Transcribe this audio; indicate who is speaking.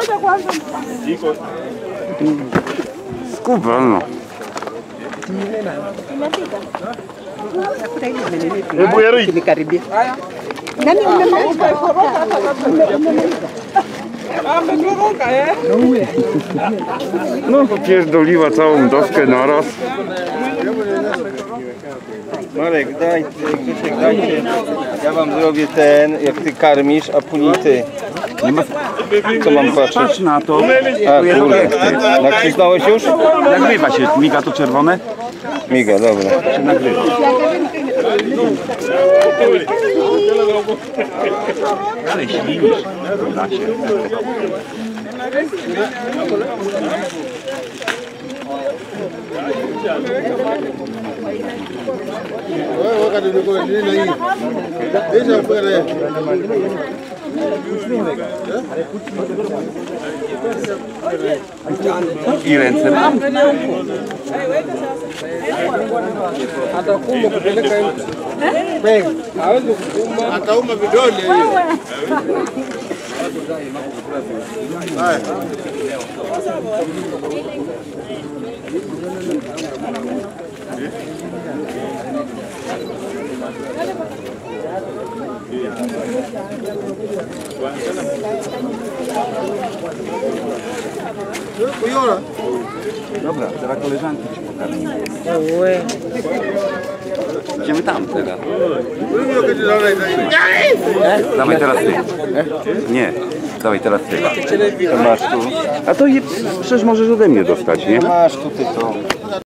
Speaker 1: Scuba, no. No popierdoliła całą doskę naraz.
Speaker 2: Marek, daj, Krzysiek, dajcie. Ja wam zrobię ten, jak ty karmisz, a później ty.
Speaker 1: Nie ma...
Speaker 2: Co mam patrzeć?
Speaker 1: Patrz na to.
Speaker 2: A, kurde. Nacisnąłeś już?
Speaker 1: Nagrywa się. Miga to czerwone?
Speaker 2: Miga, dobra.
Speaker 1: Się nagrywa. Ale ślinisz w lasie. I ręce mam.
Speaker 3: Atauma vidole hiyo. Haya.
Speaker 1: Dobra, teraz koleżanki ci pokażę. Idziemy tam teraz. Dawaj teraz ty. Nie, dawaj teraz ty.
Speaker 2: To masz tu.
Speaker 1: A to je, przecież możesz ode mnie dostać, nie?
Speaker 2: Masz tutaj to.